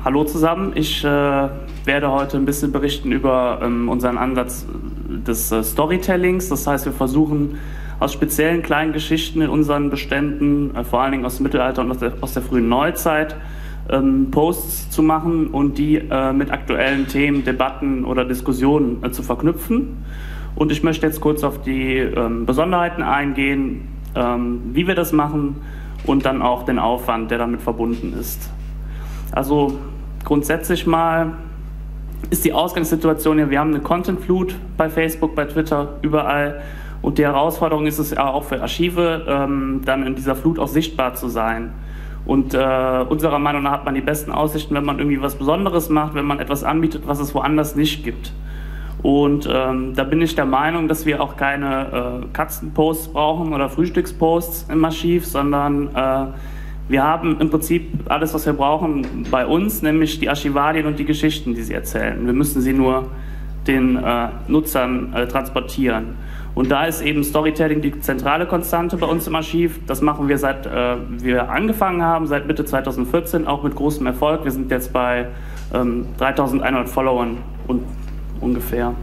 Hallo zusammen, ich werde heute ein bisschen berichten über unseren Ansatz des Storytellings. Das heißt, wir versuchen aus speziellen kleinen Geschichten in unseren Beständen, vor allen Dingen aus dem Mittelalter und aus der frühen Neuzeit, Posts zu machen und die mit aktuellen Themen, Debatten oder Diskussionen zu verknüpfen. Und ich möchte jetzt kurz auf die Besonderheiten eingehen, wie wir das machen und dann auch den Aufwand, der damit verbunden ist. Also grundsätzlich mal ist die Ausgangssituation ja, wir haben eine Content-Flut bei Facebook, bei Twitter, überall. Und die Herausforderung ist es ja auch für Archive, dann in dieser Flut auch sichtbar zu sein. Und unserer Meinung nach hat man die besten Aussichten, wenn man irgendwie was Besonderes macht, wenn man etwas anbietet, was es woanders nicht gibt. Und da bin ich der Meinung, dass wir auch keine Katzenposts brauchen oder Frühstücksposts im Archiv, sondern wir haben im Prinzip alles, was wir brauchen bei uns, nämlich die Archivalien und die Geschichten, die sie erzählen. Wir müssen sie nur den Nutzern transportieren. Und da ist eben Storytelling die zentrale Konstante bei uns im Archiv. Das machen wir seit wir angefangen haben, seit Mitte 2014, auch mit großem Erfolg. Wir sind jetzt bei 3.100 Followern und ungefähr.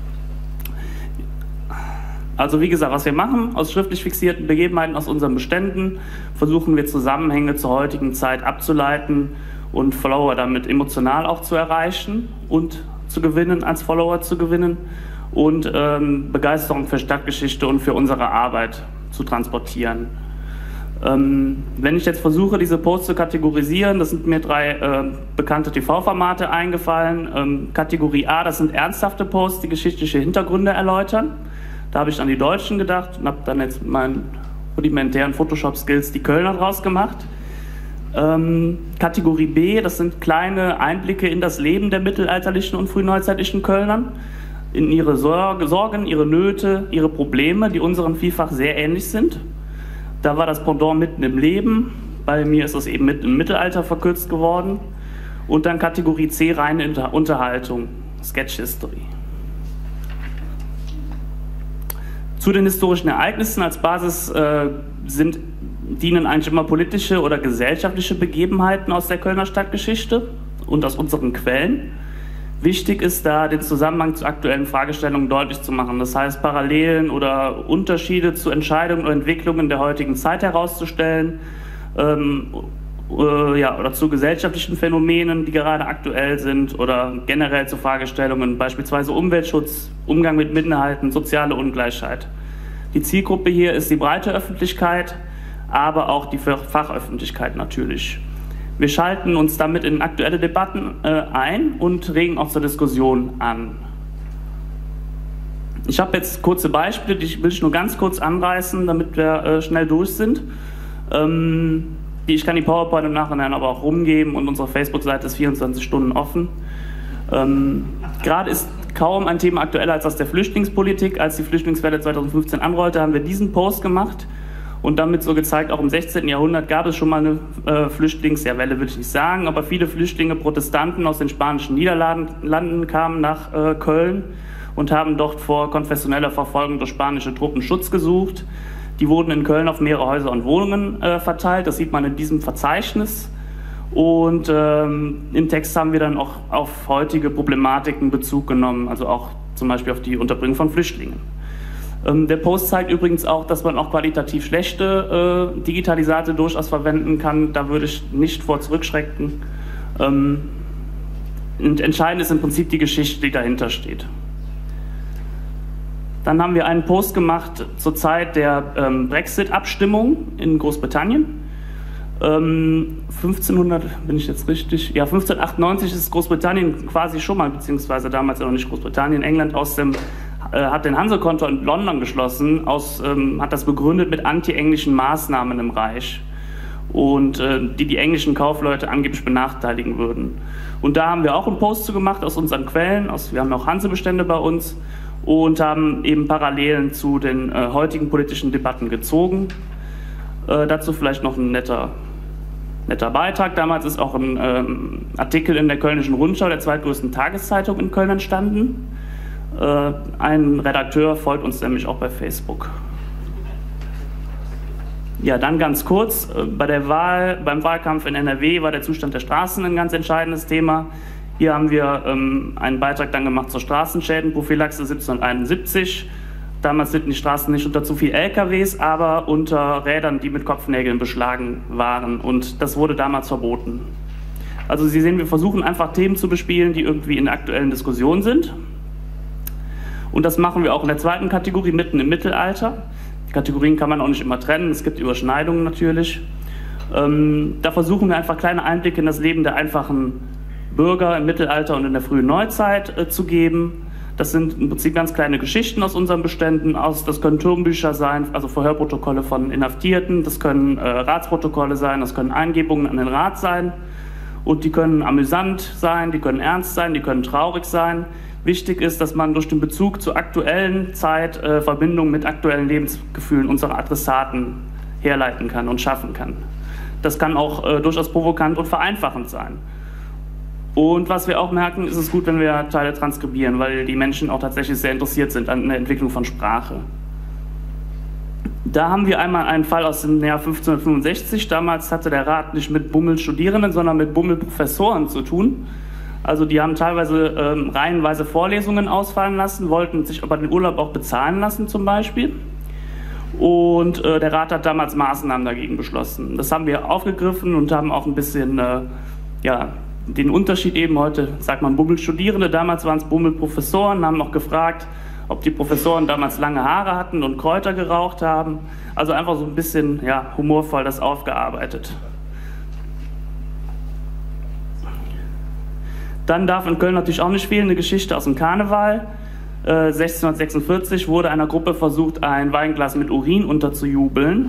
Also wie gesagt, was wir machen, aus schriftlich fixierten Begebenheiten aus unseren Beständen versuchen wir Zusammenhänge zur heutigen Zeit abzuleiten und Follower damit emotional auch zu erreichen und zu gewinnen, als Follower zu gewinnen und Begeisterung für Stadtgeschichte und für unsere Arbeit zu transportieren. Wenn ich jetzt versuche, diese Posts zu kategorisieren, das sind mir 3 bekannte TV-Formate eingefallen. Kategorie A, das sind ernsthafte Posts, die geschichtliche Hintergründe erläutern. Da habe ich an die Deutschen gedacht und habe dann jetzt mit meinen rudimentären Photoshop-Skills die Kölner draus gemacht. Kategorie B, das sind kleine Einblicke in das Leben der mittelalterlichen und frühneuzeitlichen Kölnern, in ihre Sorgen, ihre Nöte, ihre Probleme, die unseren vielfach sehr ähnlich sind. Da war das Pendant mitten im Leben, bei mir ist es eben mitten im Mittelalter verkürzt geworden. Und dann Kategorie C, reine Unterhaltung, Sketch History. Zu den historischen Ereignissen als Basis dienen eigentlich immer politische oder gesellschaftliche Begebenheiten aus der Kölner Stadtgeschichte und aus unseren Quellen. Wichtig ist da, den Zusammenhang zu aktuellen Fragestellungen deutlich zu machen. Das heißt, Parallelen oder Unterschiede zu Entscheidungen oder Entwicklungen der heutigen Zeit herauszustellen, oder zu gesellschaftlichen Phänomenen, die gerade aktuell sind, oder generell zu Fragestellungen, beispielsweise Umweltschutz, Umgang mit Minderheiten, soziale Ungleichheit. Die Zielgruppe hier ist die breite Öffentlichkeit, aber auch die Fachöffentlichkeit natürlich. Wir schalten uns damit in aktuelle Debatten ein und regen auch zur Diskussion an. Ich habe jetzt kurze Beispiele, die will ich nur ganz kurz anreißen, damit wir schnell durch sind. Ich kann die PowerPoint im Nachhinein aber auch rumgeben und unsere Facebook-Seite ist 24 Stunden offen. Gerade ist kaum ein Thema aktueller als das der Flüchtlingspolitik. Als die Flüchtlingswelle 2015 anrollte, haben wir diesen Post gemacht und damit so gezeigt, auch im 16. Jahrhundert gab es schon mal eine Flüchtlingswelle, würde ich nicht sagen, aber viele Flüchtlinge, Protestanten aus den spanischen Niederlanden kamen nach Köln und haben dort vor konfessioneller Verfolgung durch spanische Truppen Schutz gesucht. Die wurden in Köln auf mehrere Häuser und Wohnungen verteilt, das sieht man in diesem Verzeichnis. Und im Text haben wir dann auch auf heutige Problematiken Bezug genommen, also auch zum Beispiel auf die Unterbringung von Flüchtlingen. Der Post zeigt übrigens auch, dass man auch qualitativ schlechte Digitalisate durchaus verwenden kann, da würde ich nicht vor zurückschrecken. Und entscheidend ist im Prinzip die Geschichte, die dahinter steht. Dann haben wir einen Post gemacht zur Zeit der Brexit-Abstimmung in Großbritannien. 1598 ist Großbritannien quasi schon mal, beziehungsweise damals ja noch nicht Großbritannien, England hat den Hansekontor in London geschlossen, hat das begründet mit anti-englischen Maßnahmen im Reich und die englischen Kaufleute angeblich benachteiligen würden. Und da haben wir auch einen Post zu gemacht aus unseren Quellen, wir haben auch Hansebestände bei uns, und haben eben Parallelen zu den heutigen politischen Debatten gezogen. Dazu vielleicht noch ein netter Beitrag. Damals ist auch ein Artikel in der Kölnischen Rundschau, der zweitgrößten Tageszeitung in Köln, entstanden. Ein Redakteur folgt uns nämlich auch bei Facebook. Ja, dann ganz kurz, beim Wahlkampf in NRW war der Zustand der Straßen ein ganz entscheidendes Thema. Hier haben wir einen Beitrag dann gemacht zur Straßenschädenprophylaxe 1771. Damals sind die Straßen nicht unter zu viel LKWs, aber unter Rädern, die mit Kopfnägeln beschlagen waren. Und das wurde damals verboten. Also Sie sehen, wir versuchen einfach Themen zu bespielen, die irgendwie in aktuellen Diskussionen sind. Und das machen wir auch in der zweiten Kategorie, mitten im Mittelalter. Die Kategorien kann man auch nicht immer trennen, es gibt Überschneidungen natürlich. Da versuchen wir einfach kleine Einblicke in das Leben der einfachen Bürger im Mittelalter und in der frühen Neuzeit zu geben. Das sind im Prinzip ganz kleine Geschichten aus unseren Beständen. Das können Turmbücher sein, also Verhörprotokolle von Inhaftierten, das können Ratsprotokolle sein, das können Eingebungen an den Rat sein. Und die können amüsant sein, die können ernst sein, die können traurig sein. Wichtig ist, dass man durch den Bezug zur aktuellen Zeit Verbindungen mit aktuellen Lebensgefühlen unserer Adressaten herleiten kann und schaffen kann. Das kann auch durchaus provokant und vereinfachend sein. Und was wir auch merken, ist es gut, wenn wir Teile transkribieren, weil die Menschen auch tatsächlich sehr interessiert sind an der Entwicklung von Sprache. Da haben wir einmal einen Fall aus dem Jahr 1565. Damals hatte der Rat nicht mit Bummel-Studierenden, sondern mit Bummel-Professoren zu tun. Also die haben teilweise reihenweise Vorlesungen ausfallen lassen, wollten sich aber den Urlaub auch bezahlen lassen zum Beispiel. Und der Rat hat damals Maßnahmen dagegen beschlossen. Das haben wir aufgegriffen und haben auch ein bisschen den Unterschied eben heute, sagt man Bummel-Studierende, damals waren es Bummel-Professoren, haben noch gefragt, ob die Professoren damals lange Haare hatten und Kräuter geraucht haben. Also einfach so ein bisschen humorvoll das aufgearbeitet. Dann darf in Köln natürlich auch nicht fehlen, eine Geschichte aus dem Karneval. 1646 wurde einer Gruppe versucht, ein Weinglas mit Urin unterzujubeln.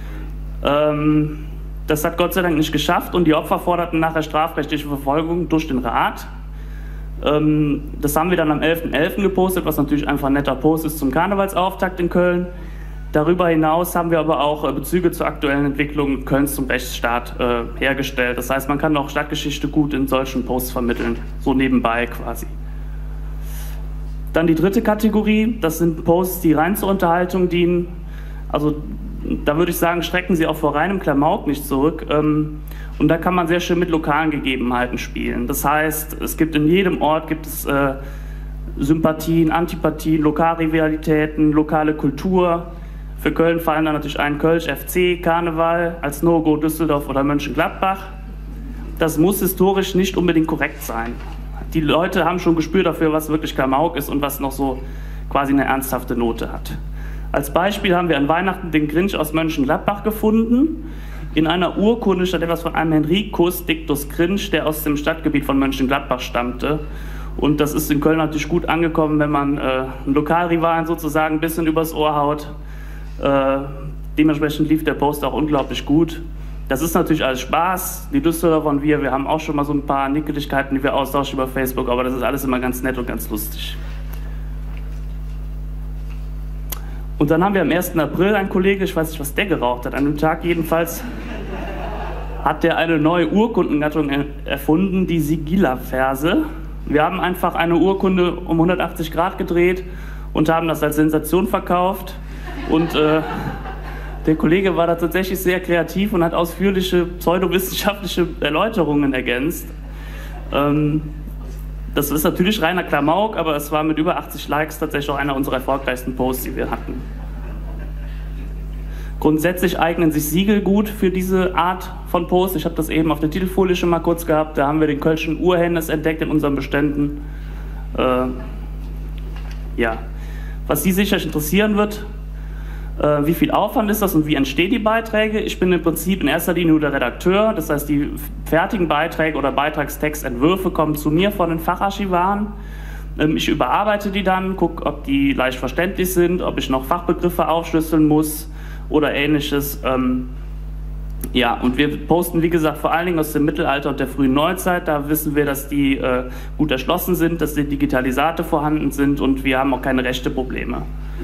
Das hat Gott sei Dank nicht geschafft und die Opfer forderten nachher strafrechtliche Verfolgung durch den Rat. Das haben wir dann am 11.11. gepostet, was natürlich einfach ein netter Post ist zum Karnevalsauftakt in Köln. Darüber hinaus haben wir aber auch Bezüge zur aktuellen Entwicklung Kölns zum Rechtsstaat hergestellt. Das heißt, man kann auch Stadtgeschichte gut in solchen Posts vermitteln, so nebenbei quasi. Dann die dritte Kategorie, das sind Posts, die rein zur Unterhaltung dienen. Also da würde ich sagen, strecken sie auch vor reinem Klamauk nicht zurück. Und da kann man sehr schön mit lokalen Gegebenheiten spielen. Das heißt, es gibt in jedem Ort Sympathien, Antipathien, Lokalrivalitäten, lokale Kultur. Für Köln fallen dann natürlich ein Kölsch FC, Karneval, als No-Go Düsseldorf oder Mönchengladbach. Das muss historisch nicht unbedingt korrekt sein. Die Leute haben schon Gespür dafür, was wirklich Klamauk ist und was noch so quasi eine ernsthafte Note hat. Als Beispiel haben wir an Weihnachten den Grinch aus Mönchengladbach gefunden. In einer Urkunde stand etwas von einem Henricus Dictus Grinch, der aus dem Stadtgebiet von Mönchengladbach stammte. Und das ist in Köln natürlich gut angekommen, wenn man einen Lokalrivalen sozusagen ein bisschen übers Ohr haut. Dementsprechend lief der Post auch unglaublich gut. Das ist natürlich alles Spaß. Die Düsseldorfer und wir haben auch schon mal so ein paar Nickeligkeiten, die wir austauschen über Facebook, aber das ist alles immer ganz nett und ganz lustig. Und dann haben wir am 1. April einen Kollege, ich weiß nicht, was der geraucht hat, an dem Tag jedenfalls hat der eine neue Urkundengattung erfunden, die Sigilla-Verse. Wir haben einfach eine Urkunde um 180 Grad gedreht und haben das als Sensation verkauft. Und der Kollege war da tatsächlich sehr kreativ und hat ausführliche pseudowissenschaftliche Erläuterungen ergänzt. Das ist natürlich reiner Klamauk, aber es war mit über 80 Likes tatsächlich auch einer unserer erfolgreichsten Posts, die wir hatten. Grundsätzlich eignen sich Siegel gut für diese Art von Post. Ich habe das eben auf der Titelfolie schon mal kurz gehabt. Da haben wir den Kölschen Urhennes entdeckt in unseren Beständen. Was Sie sicher interessieren wird, wie viel Aufwand ist das und wie entstehen die Beiträge? Ich bin im Prinzip in erster Linie nur der Redakteur, das heißt, die fertigen Beiträge oder Beitragstextentwürfe kommen zu mir von den Facharchivaren. Ich überarbeite die dann, gucke, ob die leicht verständlich sind, ob ich noch Fachbegriffe aufschlüsseln muss oder ähnliches. Und wir posten, wie gesagt, vor allen Dingen aus dem Mittelalter und der frühen Neuzeit. Da wissen wir, dass die gut erschlossen sind, dass die Digitalisate vorhanden sind und wir haben auch keine Rechteprobleme.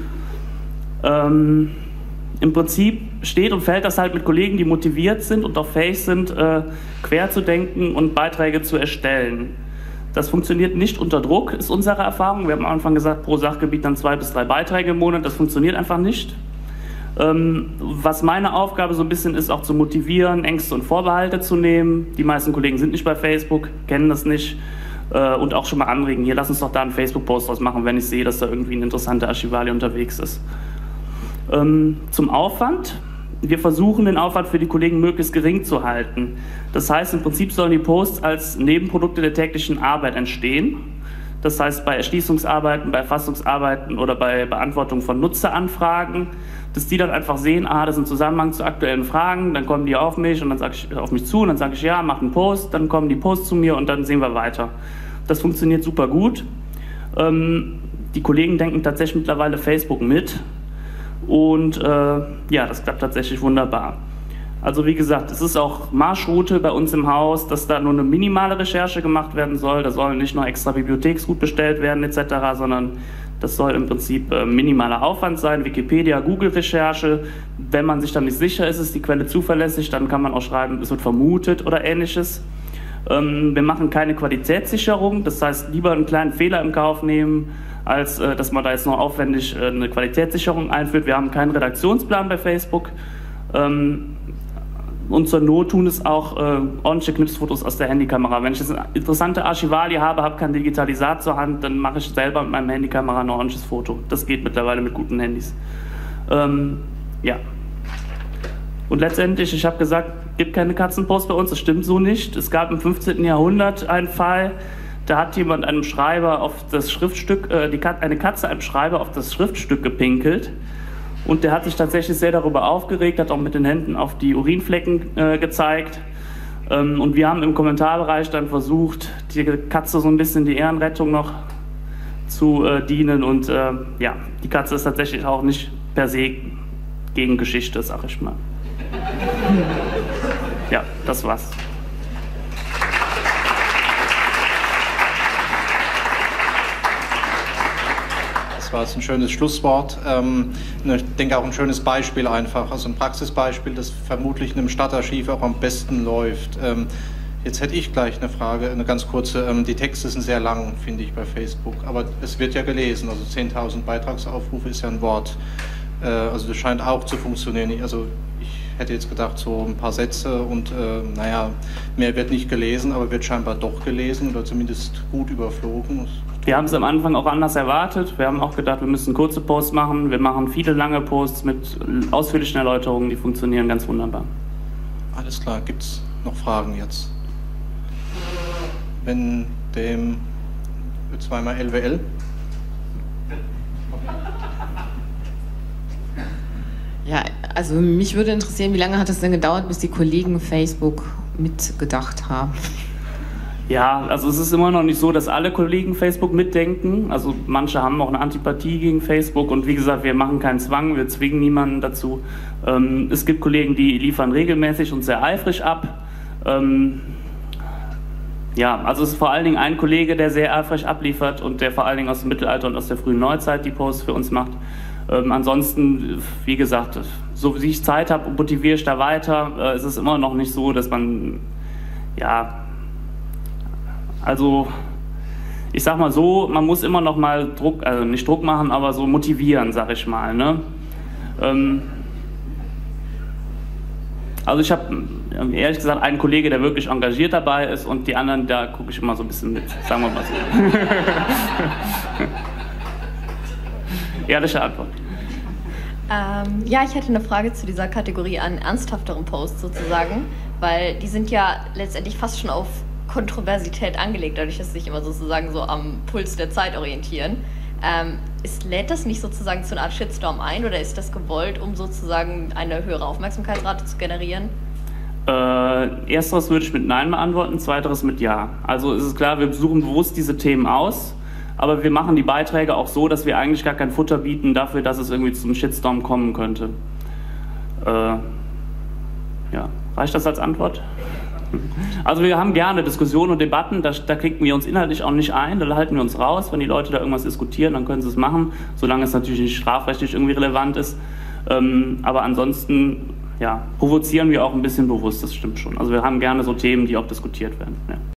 Im Prinzip steht und fällt das halt mit Kollegen, die motiviert sind und auch fähig sind, quer zu denken und Beiträge zu erstellen. Das funktioniert nicht unter Druck, ist unsere Erfahrung. Wir haben am Anfang gesagt, pro Sachgebiet dann 2 bis 3 Beiträge im Monat. Das funktioniert einfach nicht. Was meine Aufgabe so ein bisschen ist, auch zu motivieren, Ängste und Vorbehalte zu nehmen. Die meisten Kollegen sind nicht bei Facebook, kennen das nicht und auch schon mal anregen, hier lass uns doch da einen Facebook-Post draus machen, wenn ich sehe, dass da irgendwie ein interessanter Archivalie unterwegs ist. Zum Aufwand. Wir versuchen, den Aufwand für die Kollegen möglichst gering zu halten. Das heißt, im Prinzip sollen die Posts als Nebenprodukte der täglichen Arbeit entstehen. Das heißt, bei Erschließungsarbeiten, bei Erfassungsarbeiten oder bei Beantwortung von Nutzeranfragen, dass die dann einfach sehen, das ist ein Zusammenhang zu aktuellen Fragen, dann kommen die auf mich und dann sage ich auf mich zu und dann sage ich, ja, mach einen Post, dann kommen die Posts zu mir und dann sehen wir weiter. Das funktioniert super gut. Die Kollegen denken tatsächlich mittlerweile Facebook mit und ja, das klappt tatsächlich wunderbar. Also wie gesagt, es ist auch Marschroute bei uns im Haus, dass da nur eine minimale Recherche gemacht werden soll. Da soll nicht noch extra Bibliotheksgut bestellt werden etc., sondern das soll im Prinzip minimaler Aufwand sein. Wikipedia, Google-Recherche. Wenn man sich dann nicht sicher ist, ist die Quelle zuverlässig, dann kann man auch schreiben, es wird vermutet oder ähnliches. Wir machen keine Qualitätssicherung, das heißt lieber einen kleinen Fehler im Kauf nehmen, als dass man da jetzt noch aufwendig eine Qualitätssicherung einführt. Wir haben keinen Redaktionsplan bei Facebook. Und zur Not tun es auch ordentliche Knipsfotos aus der Handykamera. Wenn ich jetzt eine interessante Archivalie habe kein Digitalisat zur Hand, dann mache ich selber mit meinem Handykamera ein ordentliches Foto. Das geht mittlerweile mit guten Handys. Ja. Und letztendlich, ich habe gesagt, es gibt keine Katzenpost bei uns, das stimmt so nicht. Es gab im 15. Jahrhundert einen Fall, da hat jemand einem Schreiber auf das Schriftstück, eine Katze einem Schreiber auf das Schriftstück gepinkelt. Und der hat sich tatsächlich sehr darüber aufgeregt, hat auch mit den Händen auf die Urinflecken gezeigt. Und wir haben im Kommentarbereich dann versucht, die Katze so ein bisschen die Ehrenrettung noch zu dienen. Und ja, die Katze ist tatsächlich auch nicht per se gegen Geschichte, sag ich mal. Ja, das war's. Das war jetzt ein schönes Schlusswort. Ich denke auch ein schönes Beispiel einfach, also ein Praxisbeispiel, das vermutlich in einem Stadtarchiv auch am besten läuft. Jetzt hätte ich gleich eine Frage, eine ganz kurze. Die Texte sind sehr lang, finde ich, bei Facebook, aber es wird ja gelesen, also 10.000 Beitragsaufrufe ist ja ein Wort. Also das scheint auch zu funktionieren. Also ich hätte jetzt gedacht, so ein paar Sätze und naja, mehr wird nicht gelesen, aber wird scheinbar doch gelesen oder zumindest gut überflogen. Wir haben es am Anfang auch anders erwartet. Wir haben auch gedacht, wir müssen kurze Posts machen. Wir machen viele lange Posts mit ausführlichen Erläuterungen, die funktionieren ganz wunderbar. Alles klar, gibt es noch Fragen jetzt? Wenn dem zweimal LWL? Ja, also mich würde interessieren, wie lange hat es denn gedauert, bis die Kollegen Facebook mitgedacht haben? Ja, also es ist immer noch nicht so, dass alle Kollegen Facebook mitdenken. Also manche haben auch eine Antipathie gegen Facebook und wie gesagt, wir machen keinen Zwang, wir zwingen niemanden dazu. Es gibt Kollegen, die liefern regelmäßig und sehr eifrig ab. Ja, also es ist vor allen Dingen ein Kollege, der sehr eifrig abliefert und der vor allen Dingen aus dem Mittelalter und aus der frühen Neuzeit die Posts für uns macht. Ansonsten, wie gesagt, so wie ich Zeit habe, motiviere ich da weiter. Es ist immer noch nicht so, dass man, ja, also ich sag mal so, man muss immer noch mal Druck, also nicht Druck machen, aber so motivieren, sag ich mal. Ne? Also ich habe ehrlich gesagt einen Kollege, der wirklich engagiert dabei ist und die anderen, da gucke ich immer so ein bisschen mit, sagen wir mal so. Ehrliche Antwort. Ja, ich hätte eine Frage zu dieser Kategorie an ernsthafteren Posts sozusagen, weil die sind ja letztendlich fast schon auf Kontroversität angelegt, dadurch, dass sie sich immer sozusagen so am Puls der Zeit orientieren. Lädt das nicht sozusagen zu einer Art Shitstorm ein oder ist das gewollt, um sozusagen eine höhere Aufmerksamkeitsrate zu generieren? Ersteres würde ich mit Nein beantworten, zweiteres mit Ja. Also es ist klar, wir suchen bewusst diese Themen aus, aber wir machen die Beiträge auch so, dass wir eigentlich gar kein Futter bieten dafür, dass es irgendwie zum Shitstorm kommen könnte. Ja, reicht das als Antwort? Also wir haben gerne Diskussionen und Debatten, da klicken wir uns inhaltlich auch nicht ein, da halten wir uns raus. Wenn die Leute da irgendwas diskutieren, dann können sie es machen, solange es natürlich nicht strafrechtlich irgendwie relevant ist. Aber ansonsten ja, provozieren wir auch ein bisschen bewusst, das stimmt schon. Also wir haben gerne so Themen, die auch diskutiert werden. Ja.